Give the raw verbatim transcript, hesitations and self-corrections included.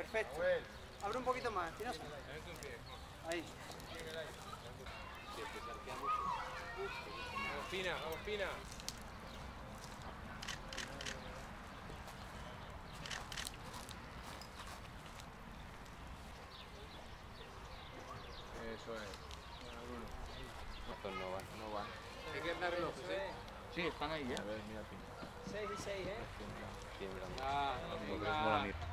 Perfecto. Abre un poquito más, Espinosa. Ahí. Vamos, Pina, vamos, Pina. Eso es. Estos no van, no van. Hay que dar relojes, ¿eh? Sí, están ahí, ¿eh? A ver, mira, Pina. seis y seis, ¿eh? Tiemblan. Ah, Los venga. molan ir.